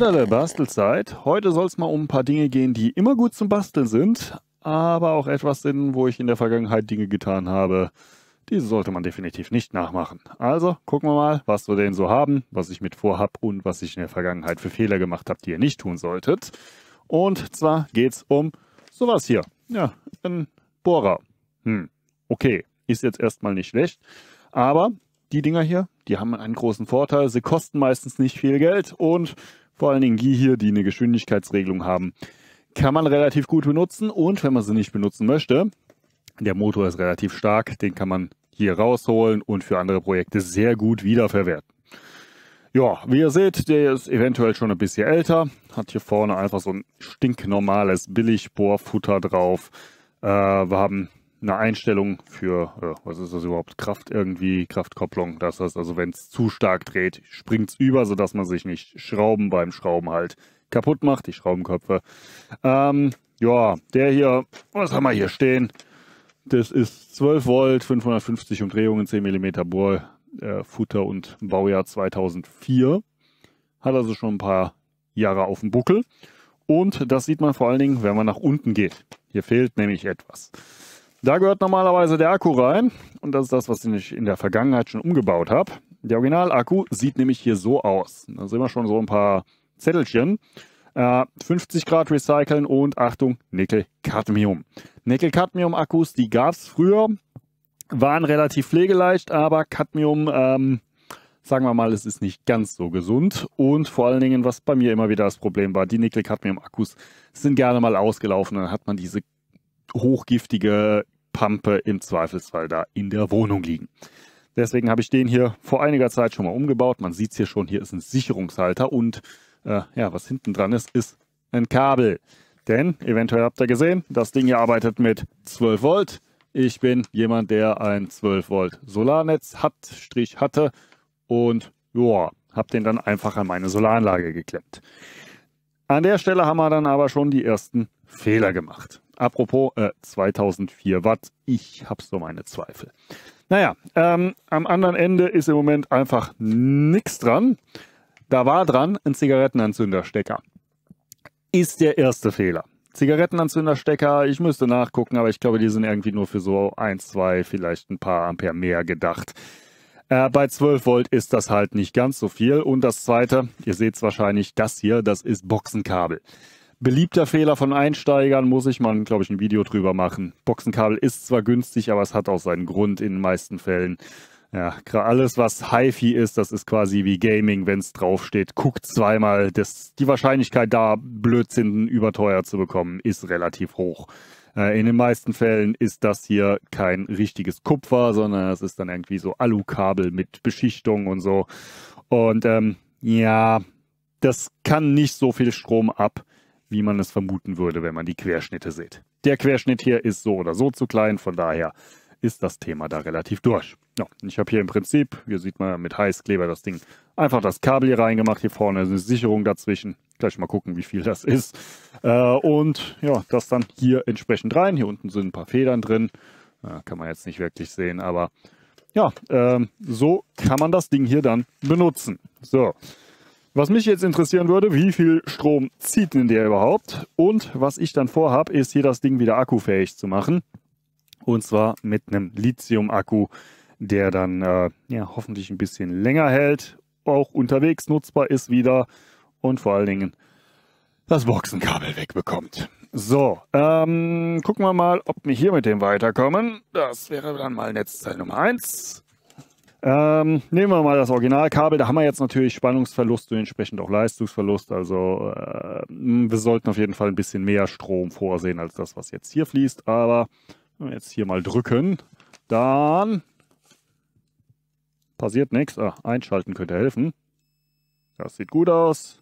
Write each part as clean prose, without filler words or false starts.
Modelle Bastelzeit. Heute soll es mal um ein paar Dinge gehen, die immer gut zum Basteln sind, aber auch etwas sind, wo ich in der Vergangenheit Dinge getan habe. Diese sollte man definitiv nicht nachmachen. Also gucken wir mal, was wir denn so haben, was ich mit vorhab und was ich in der Vergangenheit für Fehler gemacht habe, die ihr nicht tun solltet. Und zwar geht es um sowas hier. Ja, ein Bohrer. Okay, ist jetzt erstmal nicht schlecht, aber die Dinger hier, die haben einen großen Vorteil. Sie kosten meistens nicht viel Geld und vor allen Dingen die hier, die eine Geschwindigkeitsregelung haben, kann man relativ gut benutzen. Und wenn man sie nicht benutzen möchte, der Motor ist relativ stark, den kann man hier rausholen und für andere Projekte sehr gut wiederverwerten. Ja, wie ihr seht, der ist eventuell schon ein bisschen älter, hat hier vorne einfach so ein stinknormales Billigbohrfutter drauf. Wir haben eine Einstellung für, was ist das überhaupt, Kraftkopplung. Das heißt also, wenn es zu stark dreht, springt es über, sodass man sich nicht beim Schrauben halt kaputt macht, die Schraubenköpfe. Ja, der hier, was haben wir hier stehen? Das ist 12 Volt, 550 Umdrehungen, 10 mm Bohrfutter und Baujahr 2004. Hat also schon ein paar Jahre auf dem Buckel. Und das sieht man vor allen Dingen, wenn man nach unten geht. Hier fehlt nämlich etwas. Da gehört normalerweise der Akku rein. Und das ist das, was ich in der Vergangenheit schon umgebaut habe. Der Original-Akku sieht nämlich hier so aus. Da sehen wir schon so ein paar Zettelchen. 50 Grad recyceln und Achtung, Nickel-Cadmium. Nickel-Cadmium-Akkus, die gab es früher, waren relativ pflegeleicht, aber Cadmium, sagen wir mal, es ist nicht ganz so gesund. Und vor allen Dingen, was bei mir immer wieder das Problem war, die Nickel-Cadmium-Akkus sind gerne mal ausgelaufen. Dann hat man diese hochgiftige Pampe im Zweifelsfall da in der Wohnung liegen. Deswegen habe ich den hier vor einiger Zeit schon mal umgebaut. Man sieht es hier schon, hier ist ein Sicherungshalter und ja, was hinten dran ist ein Kabel. Denn, eventuell habt ihr gesehen, das Ding hier arbeitet mit 12 Volt. Ich bin jemand, der ein 12 Volt Solarnetz hatte und ja, habe den dann einfach an meine Solaranlage geklemmt. An der Stelle haben wir dann aber schon die ersten Fehler gemacht. Apropos 2004 Watt, ich habe so meine Zweifel. Naja, am anderen Ende ist im Moment einfach nichts dran. Da war dran ein Zigarettenanzünderstecker. Ist der erste Fehler. Zigarettenanzünderstecker, ich müsste nachgucken, aber ich glaube, die sind irgendwie nur für so 1, 2, vielleicht ein paar Ampere mehr gedacht. Bei 12 Volt ist das halt nicht ganz so viel. Und das zweite, ihr seht es wahrscheinlich, das hier, das ist Boxenkabel. Beliebter Fehler von Einsteigern, muss ich mal, glaube ich, ein Video drüber machen. Boxenkabel ist zwar günstig, aber es hat auch seinen Grund in den meisten Fällen. Ja, alles was HiFi ist, das ist quasi wie Gaming, wenn es draufsteht. Guckt zweimal, die Wahrscheinlichkeit da, Blödsinn überteuert zu bekommen, ist relativ hoch. In den meisten Fällen ist das hier kein richtiges Kupfer, sondern es ist dann irgendwie so Alukabel mit Beschichtung und so. Und ja, das kann nicht so viel Strom ab, wie man es vermuten würde, wenn man die Querschnitte sieht. Der Querschnitt hier ist so oder so zu klein, von daher ist das Thema da relativ durch. Ja, ich habe hier im Prinzip, hier sieht man mit Heißkleber das Ding, einfach das Kabel hier reingemacht. Hier vorne ist eine Sicherung dazwischen. Gleich mal gucken, wie viel das ist. Und ja, das dann hier entsprechend rein. Hier unten sind ein paar Federn drin. Kann man jetzt nicht wirklich sehen, aber ja, so kann man das Ding hier dann benutzen. So, was mich jetzt interessieren würde, wie viel Strom zieht denn der überhaupt? Und was ich dann vorhabe, ist hier das Ding wieder akkufähig zu machen. Und zwar mit einem Lithium-Akku, der dann ja, hoffentlich ein bisschen länger hält, auch unterwegs nutzbar ist wieder und vor allen Dingen das Boxenkabel wegbekommt. So, gucken wir mal, ob wir hier mit dem weiterkommen. Das wäre dann mal Netzteil Nummer 1. Nehmen wir mal das Originalkabel. Da haben wir jetzt natürlich Spannungsverlust und entsprechend auch Leistungsverlust. Also wir sollten auf jeden Fall ein bisschen mehr Strom vorsehen als das, was jetzt hier fließt. Aber wenn wir jetzt hier mal drücken, dann passiert nichts. Einschalten könnte helfen. Das sieht gut aus.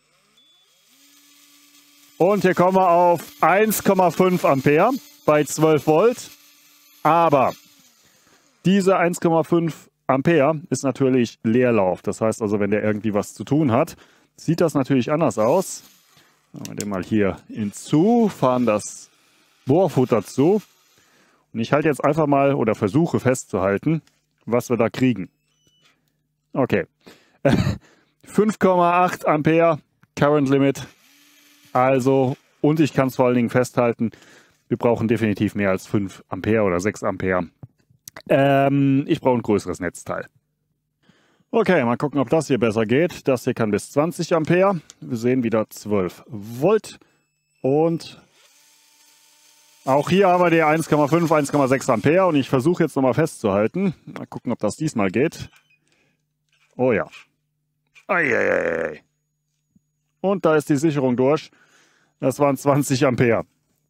Und hier kommen wir auf 1,5 Ampere bei 12 Volt. Aber diese 1,5 Ampere ist natürlich Leerlauf. Das heißt also, wenn der irgendwie was zu tun hat, sieht das natürlich anders aus. Machen wir den mal hier hinzu, fahren das Bohrfutter zu. Und ich halte jetzt einfach mal oder versuche festzuhalten, was wir da kriegen. Okay. 5,8 Ampere Current Limit. Also, und ich kann es vor allen Dingen festhalten, wir brauchen definitiv mehr als 5 Ampere oder 6 Ampere. Ich brauche ein größeres Netzteil. Okay, mal gucken, ob das hier besser geht. Das hier kann bis 20 Ampere. Wir sehen wieder 12 Volt. Und auch hier haben wir die 1,5, 1,6 Ampere. Und ich versuche jetzt nochmal festzuhalten. Mal gucken, ob das diesmal geht. Oh ja. Eieiei. Und da ist die Sicherung durch. Das waren 20 Ampere.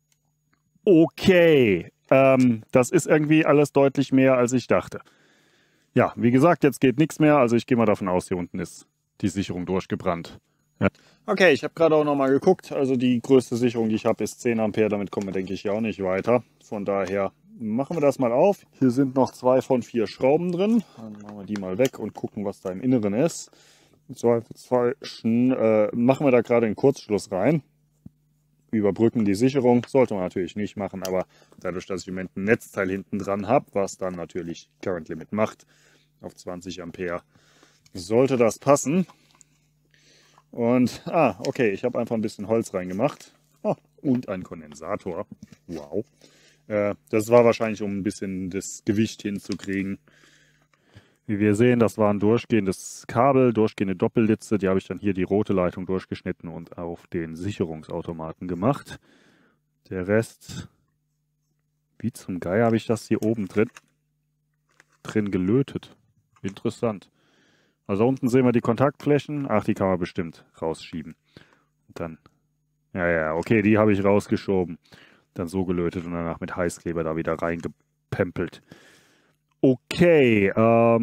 Okay. Das ist irgendwie alles deutlich mehr, als ich dachte. Ja, wie gesagt, jetzt geht nichts mehr. Also ich gehe mal davon aus, hier unten ist die Sicherung durchgebrannt. Ja. Okay, ich habe gerade auch nochmal geguckt. Also die größte Sicherung, die ich habe, ist 10 Ampere. Damit kommen wir, denke ich, ja auch nicht weiter. Von daher machen wir das mal auf. Hier sind noch 2 von 4 Schrauben drin. Dann machen wir die mal weg und gucken, was da im Inneren ist. Im Zweifelsfall machen wir da gerade einen Kurzschluss rein. Überbrücken die Sicherung. Sollte man natürlich nicht machen, aber dadurch, dass ich im Moment ein Netzteil hinten dran habe, was dann natürlich Current Limit macht, auf 20 Ampere, sollte das passen. Und, okay, ich habe einfach ein bisschen Holz reingemacht. Oh, und einen Kondensator. Wow. Das war wahrscheinlich, um ein bisschen das Gewicht hinzukriegen. Wie wir sehen, das war ein durchgehendes Kabel, durchgehende Doppellitze. Die habe ich dann hier die rote Leitung durchgeschnitten und auf den Sicherungsautomaten gemacht. Der Rest, wie zum Geier, habe ich das hier oben drin gelötet. Interessant. Also unten sehen wir die Kontaktflächen. Ach, die kann man bestimmt rausschieben. Und dann, ja, okay, die habe ich rausgeschoben. Dann so gelötet und danach mit Heißkleber da wieder reingepempelt. Okay,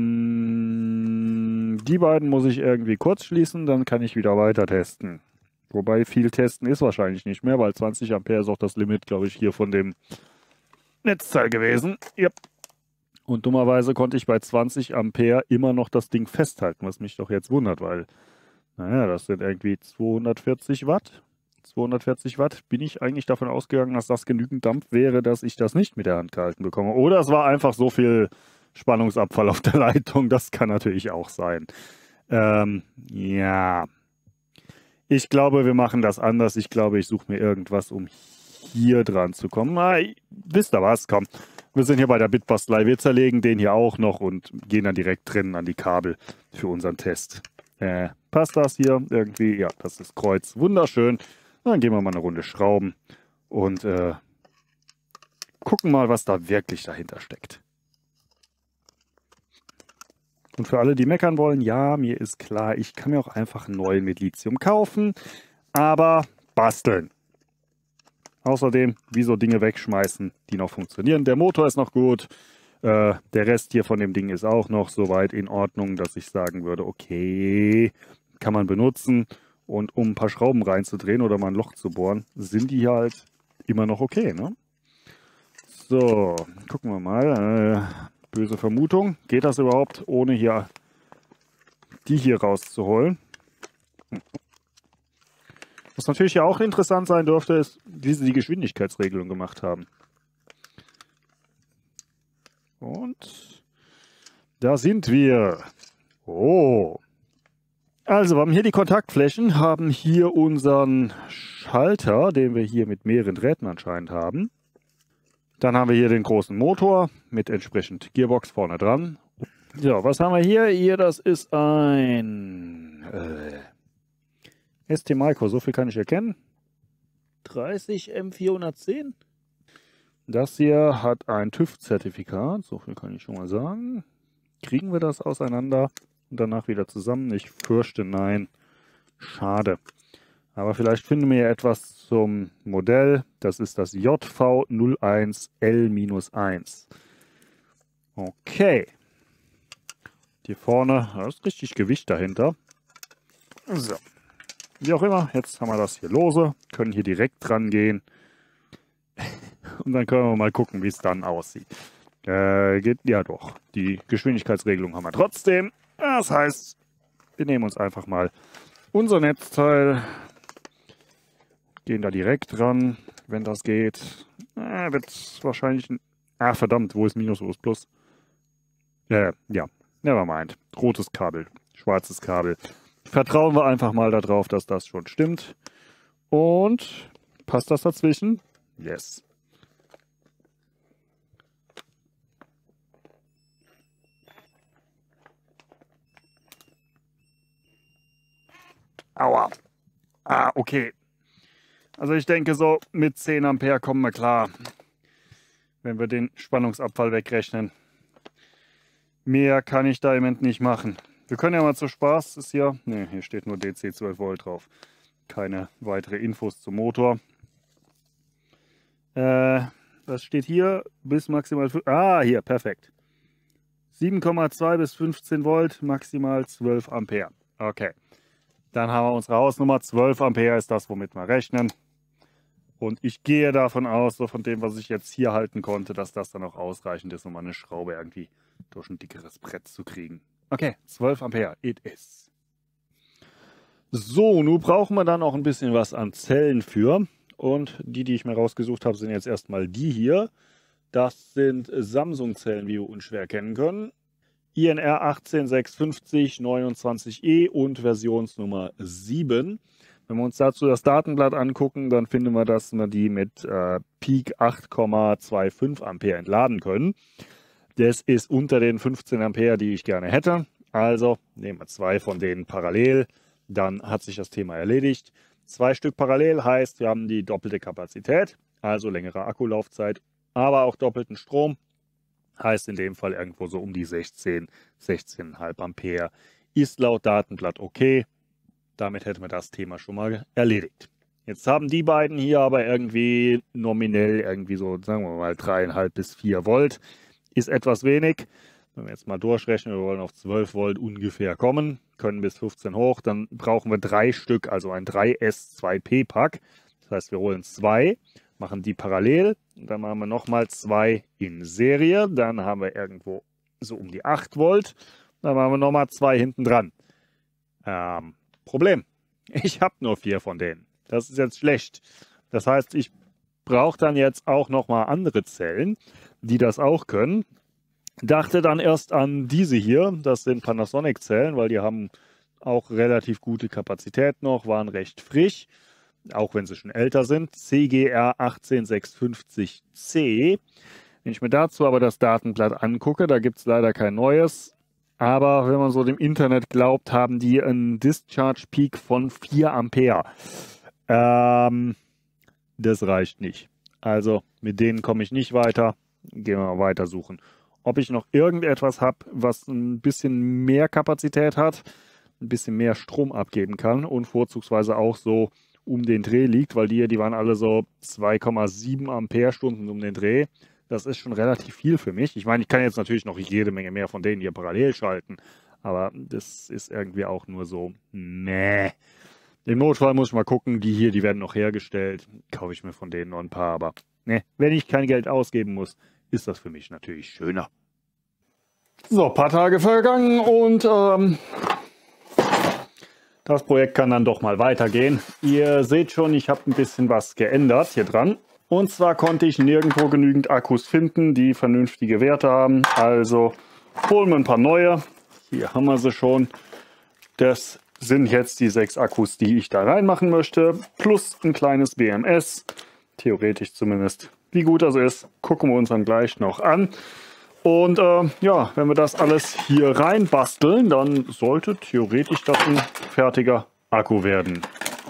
die beiden muss ich irgendwie kurz schließen, dann kann ich wieder weiter testen. Wobei viel testen ist wahrscheinlich nicht mehr, weil 20 Ampere ist auch das Limit, glaube ich, hier von dem Netzteil gewesen. Yep. Und dummerweise konnte ich bei 20 Ampere immer noch das Ding festhalten, was mich doch jetzt wundert, weil, naja, das sind irgendwie 240 Watt. 240 Watt, bin ich eigentlich davon ausgegangen, dass das genügend Dampf wäre, dass ich das nicht mit der Hand gehalten bekomme. Oder es war einfach so viel Spannungsabfall auf der Leitung, das kann natürlich auch sein. Ja, ich glaube, wir machen das anders. Ich glaube, ich suche mir irgendwas, um hier dran zu kommen. Wisst ihr was, komm. Wir sind hier bei der Bitbastelei, wir zerlegen den hier auch noch und gehen dann direkt drin an die Kabel für unseren Test. Passt das hier irgendwie? Ja, das ist Kreuz. Wunderschön. Dann gehen wir mal eine Runde schrauben und gucken mal, was da wirklich dahinter steckt. Und für alle, die meckern wollen, ja, mir ist klar, ich kann mir auch einfach einen neuen mit Lithium kaufen, aber basteln. Außerdem, wieso Dinge wegschmeißen, die noch funktionieren. Der Motor ist noch gut, der Rest hier von dem Ding ist auch noch soweit in Ordnung, dass ich sagen würde, okay, kann man benutzen. Und um ein paar Schrauben reinzudrehen oder mal ein Loch zu bohren, sind die halt immer noch okay, ne? So, gucken wir mal. Böse Vermutung. Geht das überhaupt, ohne hier die hier rauszuholen? Was natürlich ja auch interessant sein dürfte, ist, wie sie die Geschwindigkeitsregelung gemacht haben. Und da sind wir. Oh. Also, wir haben hier die Kontaktflächen, haben hier unseren Schalter, den wir hier mit mehreren Drähten anscheinend haben. Dann haben wir hier den großen Motor mit entsprechend Gearbox vorne dran. So, was haben wir hier? Hier, das ist ein ST Micro, so viel kann ich erkennen. 30 M410. Das hier hat ein TÜV-Zertifikat, so viel kann ich schon mal sagen. Kriegen wir das auseinander und danach wieder zusammen? Ich fürchte nein. Schade. Aber vielleicht finden wir ja etwas zum Modell. Das ist das JV01L-1. Okay. Hier vorne, da ist richtig Gewicht dahinter. So. Wie auch immer, jetzt haben wir das hier lose. Können hier direkt dran gehen. Und dann können wir mal gucken, wie es dann aussieht. Geht ja doch. Die Geschwindigkeitsregelung haben wir trotzdem. Das heißt, wir nehmen uns einfach mal unser Netzteil. Gehen da direkt ran, wenn das geht. Wird wahrscheinlich... verdammt, wo ist Minus, wo ist Plus? Ja, nevermind. Rotes Kabel, schwarzes Kabel. Vertrauen wir einfach mal darauf, dass das schon stimmt. Und passt das dazwischen? Yes. Aua. Ah, okay. Also ich denke, so mit 10 Ampere kommen wir klar, wenn wir den Spannungsabfall wegrechnen. Mehr kann ich da im Moment nicht machen. Wir können ja mal zu Spaß, ist hier, ne, hier steht nur DC 12 Volt drauf. Keine weitere Infos zum Motor. Was steht hier? Bis maximal, hier, perfekt. 7,2 bis 15 Volt, maximal 12 Ampere. Okay. Dann haben wir unsere Hausnummer. 12 Ampere ist das, womit wir rechnen. Und ich gehe davon aus, so von dem, was ich jetzt hier halten konnte, dass das dann auch ausreichend ist, um eine Schraube irgendwie durch ein dickeres Brett zu kriegen. Okay, 12 Ampere, it is. So, nun brauchen wir dann auch ein bisschen was an Zellen für. Und die ich mir rausgesucht habe, sind jetzt erstmal die hier. Das sind Samsung-Zellen, wie wir unschwer erkennen können. INR 18650 29E und Versionsnummer 7. Wenn wir uns dazu das Datenblatt angucken, dann finden wir, dass wir die mit Peak 8,25 Ampere entladen können. Das ist unter den 15 Ampere, die ich gerne hätte. Also nehmen wir 2 von denen parallel, dann hat sich das Thema erledigt. 2 Stück parallel heißt, wir haben die doppelte Kapazität, also längere Akkulaufzeit, aber auch doppelten Strom. Heißt in dem Fall irgendwo so um die 16,5 Ampere. Ist laut Datenblatt okay. Damit hätten wir das Thema schon mal erledigt. Jetzt haben die beiden hier aber irgendwie nominell irgendwie so, sagen wir mal 3,5 bis 4 Volt. Ist etwas wenig. Wenn wir jetzt mal durchrechnen, wir wollen auf 12 Volt ungefähr kommen, können bis 15 hoch, dann brauchen wir 3 Stück, also ein 3S2P-Pack. Das heißt, wir holen 2. Machen die parallel, dann machen wir nochmal 2 in Serie, dann haben wir irgendwo so um die 8 Volt, dann machen wir nochmal 2 hinten dran. Problem, ich habe nur 4 von denen, das ist jetzt schlecht. Das heißt, ich brauche dann jetzt auch nochmal andere Zellen, die das auch können. Dachte dann erst an diese hier, das sind Panasonic-Zellen, weil die haben auch relativ gute Kapazität noch, waren recht frisch. Auch wenn sie schon älter sind, CGR 18650C. Wenn ich mir dazu aber das Datenblatt angucke, da gibt es leider kein neues. Aber wenn man so dem Internet glaubt, haben die einen Discharge Peak von 4 Ampere. Das reicht nicht. Also mit denen komme ich nicht weiter. Gehen wir mal weiter suchen. Ob ich noch irgendetwas habe, was ein bisschen mehr Kapazität hat, ein bisschen mehr Strom abgeben kann und vorzugsweise auch so um den Dreh liegt, weil die waren alle so 2,7 Amperestunden um den Dreh. Das ist schon relativ viel für mich. Ich meine, ich kann jetzt natürlich noch jede Menge mehr von denen hier parallel schalten, aber das ist irgendwie auch nur so, meh. Im Notfall muss ich mal gucken, die hier, die werden noch hergestellt. Kaufe ich mir von denen noch ein paar, aber ne, wenn ich kein Geld ausgeben muss, ist das für mich natürlich schöner. So, ein paar Tage vergangen und das Projekt kann dann doch mal weitergehen. Ihr seht schon, ich habe ein bisschen was geändert hier dran. Und zwar konnte ich nirgendwo genügend Akkus finden, die vernünftige Werte haben. Also holen wir ein paar neue. Hier haben wir sie schon. Das sind jetzt die 6 Akkus, die ich da reinmachen möchte. Plus ein kleines BMS. Theoretisch zumindest. Wie gut das ist, gucken wir uns dann gleich noch an. Und ja, wenn wir das alles hier rein basteln, dann sollte theoretisch das ein fertiger Akku werden.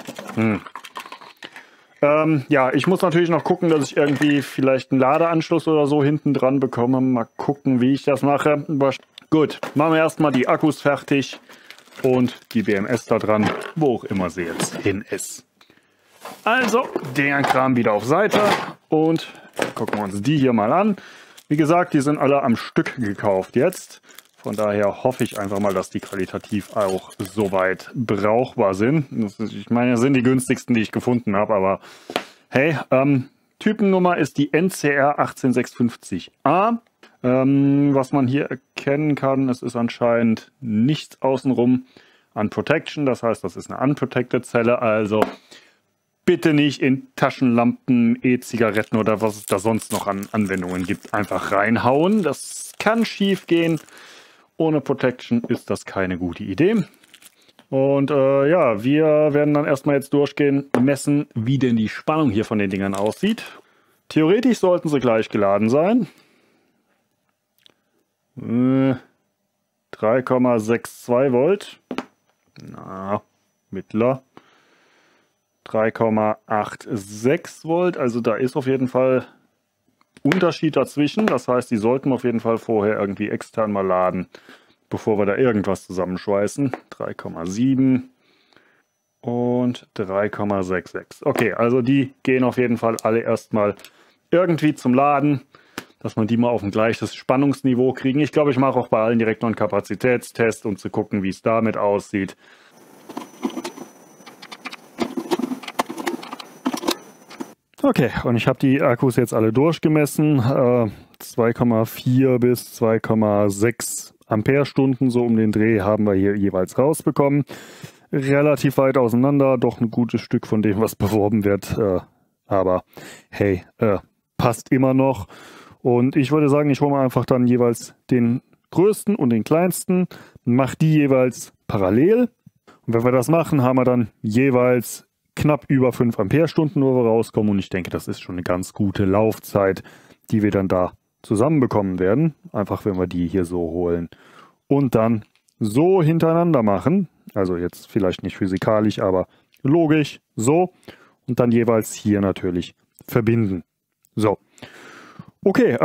Ja, ich muss natürlich noch gucken, dass ich irgendwie vielleicht einen Ladeanschluss oder so hinten dran bekomme. Mal gucken, wie ich das mache. Gut, machen wir erstmal die Akkus fertig und die BMS da dran, wo auch immer sie jetzt hin ist. Also, den Kram wieder auf Seite und gucken wir uns die hier mal an. Wie gesagt, die sind alle am Stück gekauft jetzt. Von daher hoffe ich einfach mal, dass die qualitativ auch soweit brauchbar sind. Ich meine, das sind die günstigsten, die ich gefunden habe, aber hey, Typennummer ist die NCR 18650A. Was man hier erkennen kann, es ist anscheinend nichts außenrum an Protection. Das heißt, das ist eine unprotected Zelle, also bitte nicht in Taschenlampen, E-Zigaretten oder was es da sonst noch an Anwendungen gibt, einfach reinhauen. Das kann schief gehen. Ohne Protection ist das keine gute Idee. Und ja, wir werden dann erstmal jetzt durchgehen, messen, wie denn die Spannung hier von den Dingern aussieht. Theoretisch sollten sie gleich geladen sein. 3,62 Volt. Na, mittler. 3,86 Volt. Also da ist auf jeden Fall Unterschied dazwischen. Das heißt, die sollten wir auf jeden Fall vorher irgendwie extern mal laden, bevor wir da irgendwas zusammenschweißen. 3,7 und 3,66. Okay, also die gehen auf jeden Fall alle erstmal irgendwie zum Laden, dass man die mal auf ein gleiches Spannungsniveau kriegen. Ich glaube, ich mache auch bei allen direkt noch einen Kapazitätstest, um zu gucken, wie es damit aussieht. Okay, und ich habe die Akkus jetzt alle durchgemessen. 2,4 bis 2,6 Ampere-Stunden, so um den Dreh, haben wir hier jeweils rausbekommen. Relativ weit auseinander, doch ein gutes Stück von dem, was beworben wird. Aber hey, passt immer noch. Und ich würde sagen, ich hole mal einfach dann jeweils den größten und den kleinsten, mache die jeweils parallel. Und wenn wir das machen, haben wir dann jeweils knapp über 5 Ampere-Stunden, wo wir rauskommen. Und ich denke, das ist schon eine ganz gute Laufzeit, die wir dann da zusammenbekommen werden. Einfach, wenn wir die hier so holen und dann so hintereinander machen. Also jetzt vielleicht nicht physikalisch, aber logisch so. Und dann jeweils hier natürlich verbinden. So. Okay,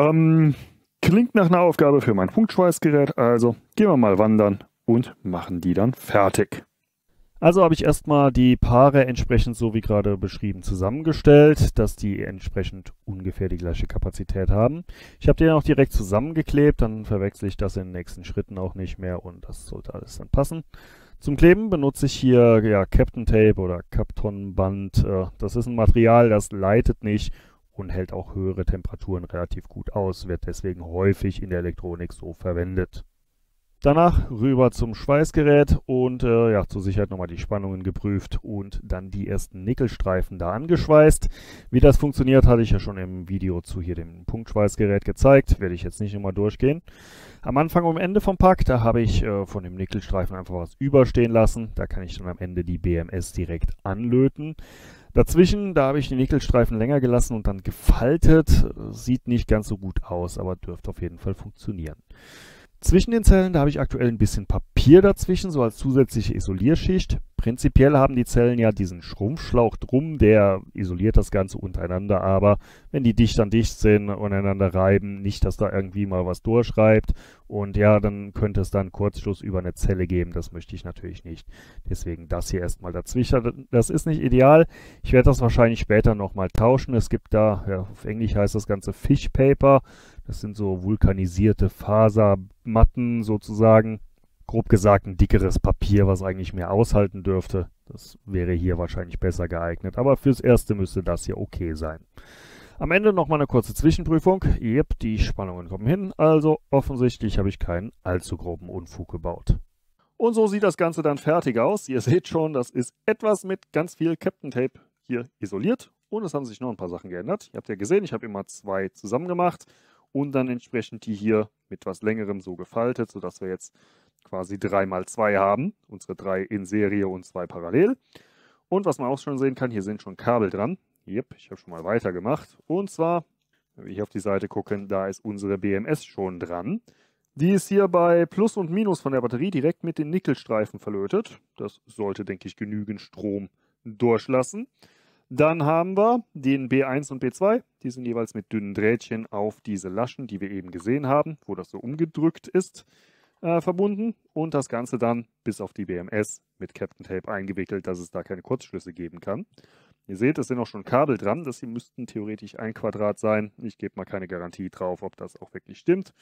klingt nach einer Aufgabe für mein Punktschweißgerät. Also gehen wir mal wandern und machen die dann fertig. Also habe ich erstmal die Paare entsprechend so wie gerade beschrieben zusammengestellt, dass die entsprechend ungefähr die gleiche Kapazität haben. Ich habe die dann auch direkt zusammengeklebt, dann verwechsel ich das in den nächsten Schritten auch nicht mehr und das sollte alles dann passen. Zum Kleben benutze ich hier ja, Kapton Tape oder Kapton-Band. Das ist ein Material, das leitet nicht und hält auch höhere Temperaturen relativ gut aus, wird deswegen häufig in der Elektronik so verwendet. Danach rüber zum Schweißgerät und ja, zur Sicherheit nochmal die Spannungen geprüft und dann die ersten Nickelstreifen da angeschweißt. Wie das funktioniert, hatte ich ja schon im Video zu hier dem Punktschweißgerät gezeigt, werde ich jetzt nicht nochmal durchgehen. Am Anfang und am Ende vom Pack, da habe ich von dem Nickelstreifen einfach was überstehen lassen. Da kann ich dann am Ende die BMS direkt anlöten. Dazwischen, da habe ich die Nickelstreifen länger gelassen und dann gefaltet. Sieht nicht ganz so gut aus, aber dürfte auf jeden Fall funktionieren. Zwischen den Zellen, da habe ich aktuell ein bisschen Papier dazwischen, so als zusätzliche Isolierschicht. Prinzipiell haben die Zellen ja diesen Schrumpfschlauch drum, der isoliert das Ganze untereinander, aber wenn die dicht an dicht sind, untereinander reiben, nicht, dass da irgendwie mal was durchreibt und ja, dann könnte es dann Kurzschluss über eine Zelle geben, das möchte ich natürlich nicht. Deswegen das hier erstmal dazwischen, das ist nicht ideal. Ich werde das wahrscheinlich später nochmal tauschen. Es gibt da, ja, auf Englisch heißt das Ganze Fish Paper, das sind so vulkanisierte Fasermatten sozusagen. Grob gesagt ein dickeres Papier, was eigentlich mehr aushalten dürfte. Das wäre hier wahrscheinlich besser geeignet. Aber fürs Erste müsste das hier okay sein. Am Ende nochmal eine kurze Zwischenprüfung. Jep, die Spannungen kommen hin. Also offensichtlich habe ich keinen allzu groben Unfug gebaut. Und so sieht das Ganze dann fertig aus. Ihr seht schon, das ist etwas mit ganz viel Kapton Tape hier isoliert. Und es haben sich noch ein paar Sachen geändert. Ihr habt ja gesehen, ich habe immer 2 zusammen gemacht. Und dann entsprechend die hier mit was längerem so gefaltet, sodass wir jetzt quasi 3x2 haben. Unsere 3 in Serie und 2 parallel. Und was man auch schon sehen kann, hier sind schon Kabel dran. Yep, ich habe schon mal weitergemacht. Und zwar, wenn wir hier auf die Seite gucken, da ist unsere BMS schon dran. Die ist hier bei Plus und Minus von der Batterie direkt mit den Nickelstreifen verlötet. Das sollte, denke ich, genügend Strom durchlassen. Dann haben wir den B1 und B2. Die sind jeweils mit dünnen Drähtchen auf diese Laschen, die wir eben gesehen haben, wo das so umgedrückt ist, verbunden. Und das Ganze dann bis auf die BMS mit Kapton Tape eingewickelt, dass es da keine Kurzschlüsse geben kann. Ihr seht, es sind auch schon Kabel dran. Das hier müssten theoretisch 1 Quadrat sein. Ich gebe mal keine Garantie drauf, ob das auch wirklich stimmt.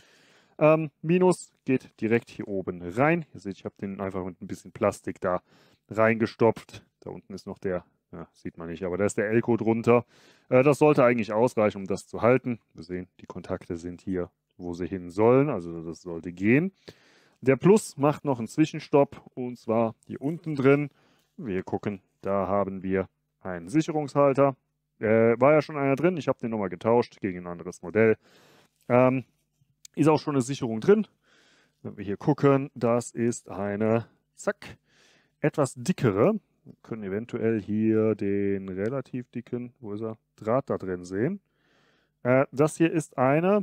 Minus geht direkt hier oben rein. Ihr seht, ich habe den einfach mit ein bisschen Plastik da reingestopft. Da unten ist noch der, ja, sieht man nicht, aber da ist der Elko drunter. Das sollte eigentlich ausreichen, um das zu halten. Wir sehen, die Kontakte sind hier, wo sie hin sollen, also das sollte gehen. Der Plus macht noch einen Zwischenstopp und zwar hier unten drin. Wir gucken, da haben wir einen Sicherungshalter. War ja schon einer drin, ich habe den nochmal getauscht gegen ein anderes Modell. Ist auch schon eine Sicherung drin. Wenn wir hier gucken, das ist eine, zack, etwas dickere. Wir können eventuell hier den relativ dicken, wo ist er, Draht da drin sehen. Das hier ist eine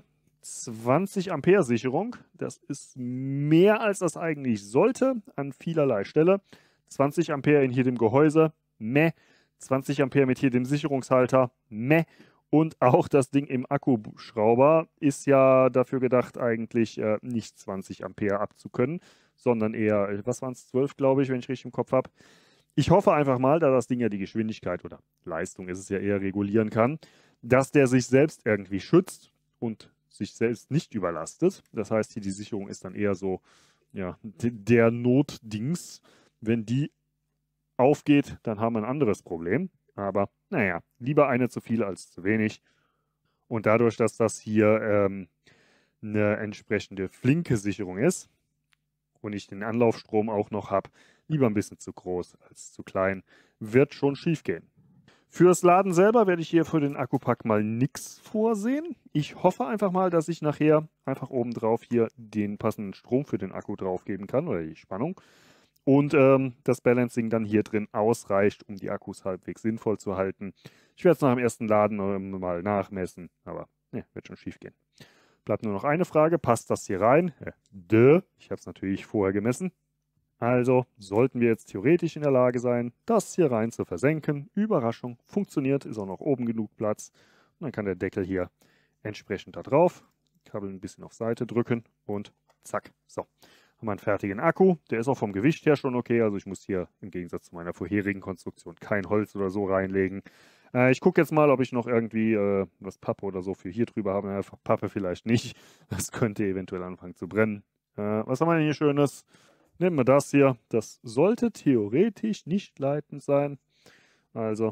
20 Ampere Sicherung. Das ist mehr als das eigentlich sollte an vielerlei Stelle. 20 Ampere in hier dem Gehäuse, meh. 20 Ampere mit hier dem Sicherungshalter, meh. Und auch das Ding im Akkuschrauber ist ja dafür gedacht, eigentlich nicht 20 Ampere abzukönnen, sondern eher, was waren es, 12, glaube ich, wenn ich richtig im Kopf habe. Ich hoffe einfach mal, da das Ding ja die Geschwindigkeit oder Leistung ist es ja eher regulieren kann, dass der sich selbst irgendwie schützt und sich selbst nicht überlastet. Das heißt, hier die Sicherung ist dann eher so, ja, der Notdings. Wenn die aufgeht, dann haben wir ein anderes Problem. Aber naja, lieber eine zu viel als zu wenig. Und dadurch, dass das hier eine entsprechende flinke Sicherung ist und ich den Anlaufstrom auch noch habe, lieber ein bisschen zu groß als zu klein, wird schon schief gehen. Fürs Laden selber werde ich hier für den Akkupack mal nichts vorsehen. Ich hoffe einfach mal, dass ich nachher einfach oben drauf hier den passenden Strom für den Akku drauf geben kann oder die Spannung. Und das Balancing dann hier drin ausreicht, um die Akkus halbwegs sinnvoll zu halten. Ich werde es nach dem ersten Laden mal nachmessen, aber ne, wird schon schief gehen. Bleibt nur noch eine Frage, passt das hier rein? Ich habe es natürlich vorher gemessen. Also sollten wir jetzt theoretisch in der Lage sein, das hier rein zu versenken. Überraschung, funktioniert, ist auch noch oben genug Platz. Und dann kann der Deckel hier entsprechend da drauf. Kabel ein bisschen auf Seite drücken und zack. So, haben wir einen fertigen Akku. Der ist auch vom Gewicht her schon okay. Also ich muss hier im Gegensatz zu meiner vorherigen Konstruktion kein Holz oder so reinlegen. Ich gucke jetzt mal, ob ich noch irgendwie was Pappe oder so für hier drüber habe. Pappe vielleicht nicht. Das könnte eventuell anfangen zu brennen. Was haben wir denn hier Schönes? Nehmen wir das hier. Das sollte theoretisch nicht leitend sein. Also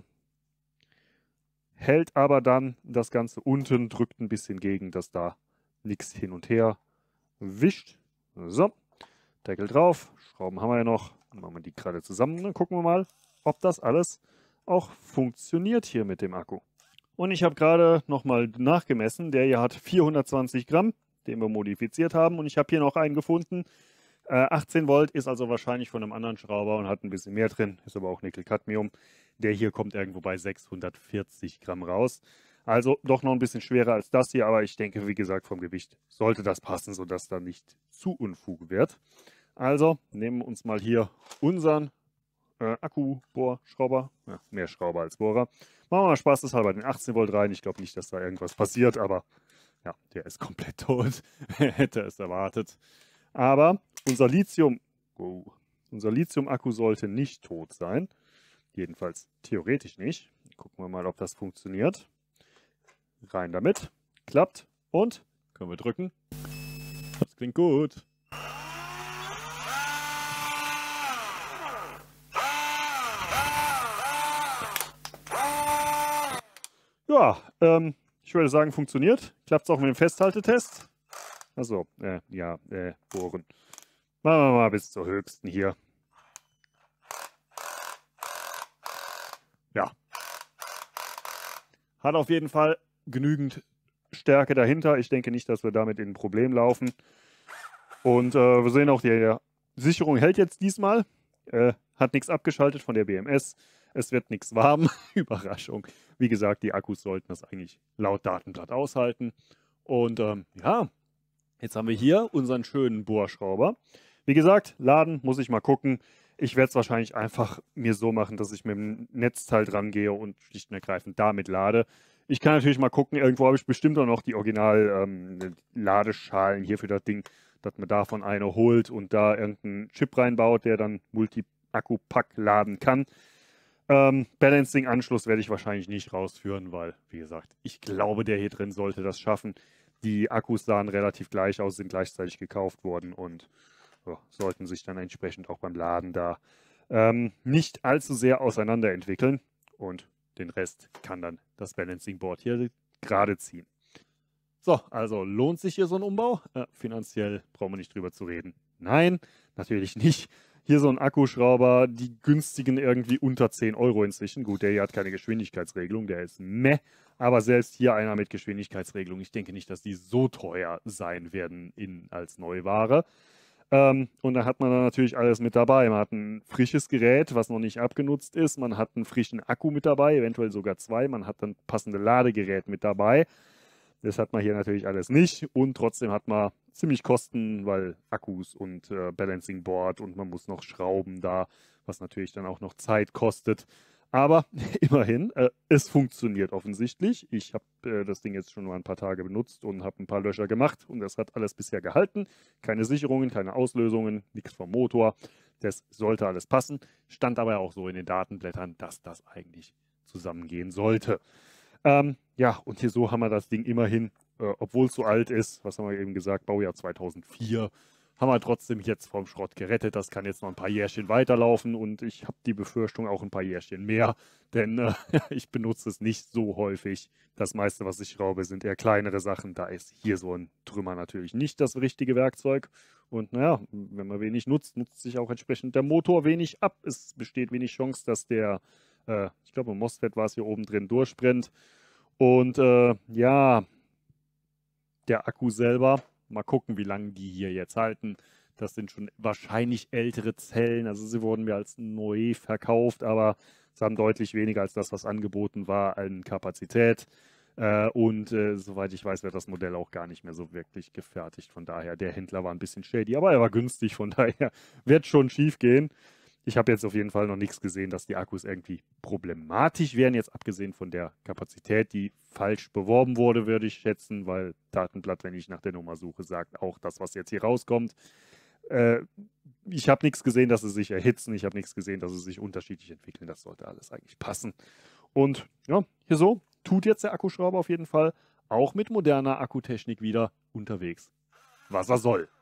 hält aber dann das Ganze unten, drückt ein bisschen gegen, dass da nichts hin und her wischt. So, Deckel drauf. Schrauben haben wir ja noch. Dann machen wir die gerade zusammen. Dann gucken wir mal, ob das alles auch funktioniert hier mit dem Akku. Und ich habe gerade nochmal nachgemessen. Der hier hat 420 Gramm, den wir modifiziert haben. Und ich habe hier noch einen gefunden. 18 Volt ist also wahrscheinlich von einem anderen Schrauber und hat ein bisschen mehr drin, ist aber auch Nickel-Cadmium. Der hier kommt irgendwo bei 640 Gramm raus. Also doch noch ein bisschen schwerer als das hier, aber ich denke, wie gesagt, vom Gewicht sollte das passen, sodass da nicht zu Unfug wird. Also nehmen wir uns mal hier unseren Akkubohrschrauber, ja, mehr Schrauber als Bohrer. Machen wir mal spaßeshalber den 18 Volt rein. Ich glaube nicht, dass da irgendwas passiert, aber ja, der ist komplett tot. Wer hätte es erwartet. Aber unser Lithium-Akku sollte nicht tot sein. Jedenfalls theoretisch nicht. Gucken wir mal, ob das funktioniert. Rein damit. Klappt. Und können wir drücken. Das klingt gut. Ja, ich würde sagen, funktioniert. Klappt es auch mit dem Festhaltetest? Achso, ja, bohren. Machen wir mal bis zur höchsten hier. Ja. Hat auf jeden Fall genügend Stärke dahinter. Ich denke nicht, dass wir damit in ein Problem laufen. Und wir sehen auch, die Sicherung hält jetzt diesmal. Hat nichts abgeschaltet von der BMS. Es wird nichts warm. Überraschung. Wie gesagt, die Akkus sollten das eigentlich laut Datenblatt aushalten. Und ja, jetzt haben wir hier unseren schönen Bohrschrauber. Wie gesagt, laden muss ich mal gucken. Ich werde es wahrscheinlich einfach mir so machen, dass ich mit dem Netzteil dran gehe und schlicht und ergreifend damit lade. Ich kann natürlich mal gucken, irgendwo habe ich bestimmt auch noch die Original-Ladeschalen hier für das Ding, dass man davon eine holt und da irgendeinen Chip reinbaut, der dann Multi-Akku-Pack laden kann. Balancing-Anschluss werde ich wahrscheinlich nicht rausführen, weil, wie gesagt, ich glaube, der hier drin sollte das schaffen. Die Akkus sahen relativ gleich aus, sind gleichzeitig gekauft worden und sollten sich dann entsprechend auch beim Laden da nicht allzu sehr auseinander entwickeln. Und den Rest kann dann das Balancing Board hier gerade ziehen. So, also lohnt sich hier so ein Umbau? Finanziell brauchen wir nicht drüber zu reden. Nein, natürlich nicht. Hier so ein Akkuschrauber, die günstigen irgendwie unter 10 Euro inzwischen. Gut, der hier hat keine Geschwindigkeitsregelung, der ist meh. Aber selbst hier einer mit Geschwindigkeitsregelung, ich denke nicht, dass die so teuer sein werden als Neuware. Und da hat man dann natürlich alles mit dabei. Man hat ein frisches Gerät, was noch nicht abgenutzt ist. Man hat einen frischen Akku mit dabei, eventuell sogar zwei. Man hat dann passende Ladegerät mit dabei. Das hat man hier natürlich alles nicht. Und trotzdem hat man ziemlich Kosten, weil Akkus und Balancing Board und man muss noch schrauben da, was natürlich dann auch noch Zeit kostet. Aber immerhin, es funktioniert offensichtlich. Ich habe das Ding jetzt schon mal ein paar Tage benutzt und habe ein paar Löcher gemacht und das hat alles bisher gehalten. Keine Sicherungen, keine Auslösungen, nichts vom Motor. Das sollte alles passen. Stand aber auch so in den Datenblättern, dass das eigentlich zusammengehen sollte. Ja, und hier so haben wir das Ding immerhin, obwohl es so alt ist, was haben wir eben gesagt, Baujahr 2004, haben wir trotzdem jetzt vom Schrott gerettet. Das kann jetzt noch ein paar Jährchen weiterlaufen und ich habe die Befürchtung auch ein paar Jährchen mehr, denn ich benutze es nicht so häufig. Das meiste, was ich schraube, sind eher kleinere Sachen. Da ist hier so ein Trümmer natürlich nicht das richtige Werkzeug. Und naja, wenn man wenig nutzt, nutzt sich auch entsprechend der Motor wenig ab. Es besteht wenig Chance, dass der, ich glaube, im MOSFET war es hier oben drin, durchbrennt. Und ja, der Akku selber, mal gucken, wie lange die hier jetzt halten. Das sind schon wahrscheinlich ältere Zellen, also sie wurden mir als neu verkauft, aber sie haben deutlich weniger als das, was angeboten war, an Kapazität. Und soweit ich weiß, wird das Modell auch gar nicht mehr so wirklich gefertigt. Von daher, der Händler war ein bisschen shady, aber er war günstig, von daher wird schon schief gehen. Ich habe jetzt auf jeden Fall noch nichts gesehen, dass die Akkus irgendwie problematisch wären, jetzt abgesehen von der Kapazität, die falsch beworben wurde, würde ich schätzen, weil Datenblatt, wenn ich nach der Nummer suche, sagt auch das, was jetzt hier rauskommt. Äh, Ich habe nichts gesehen, dass sie sich erhitzen, ich habe nichts gesehen, dass sie sich unterschiedlich entwickeln, das sollte alles eigentlich passen. Und ja, hier so tut jetzt der Akkuschrauber auf jeden Fall auch mit moderner Akkutechnik wieder unterwegs, was er soll.